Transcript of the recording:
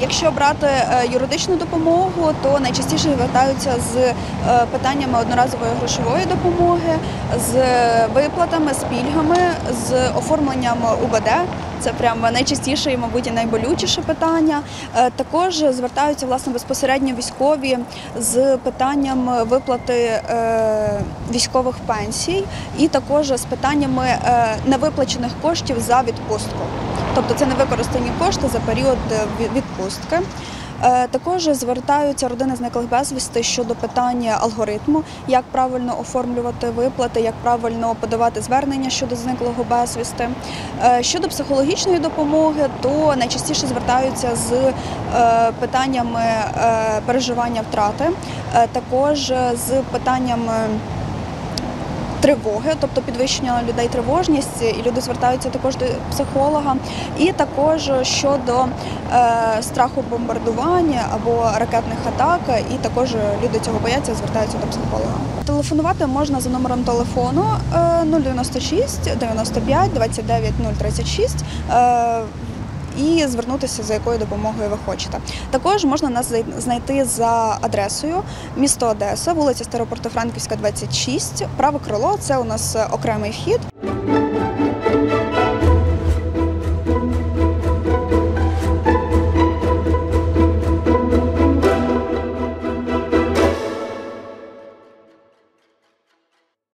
Якщо брати юридичну допомогу, то найчастіше звертаються з питаннями одноразової грошової допомоги, з виплатами, з пільгами, з оформленням УБД. Це прямо найчастіше і, мабуть, і найболючіше питання. Також звертаються, власне, безпосередньо військові з питанням виплати військових пенсій і також з питаннями невиплачених коштів за відпустку. Тобто це невикористані кошти за період відпустки. Також звертаються родини зниклих безвісти щодо питання алгоритму, як правильно оформлювати виплати, як правильно подавати звернення щодо зниклого безвісти. Щодо психологічної допомоги, то найчастіше звертаються з питаннями переживання втрати, також з питаннями тривоги, тобто підвищення людей тривожність, і люди звертаються також до психолога. І також щодо страху бомбардування або ракетних атак, і також люди цього бояться, звертаються до психолога. Телефонувати можна за номером телефону 096 95 29 036 і звернутися, за якою допомогою ви хочете. Також можна нас знайти за адресою місто Одеса, вулиця Старопортофранківська, 26, праве крило – це у нас окремий вхід.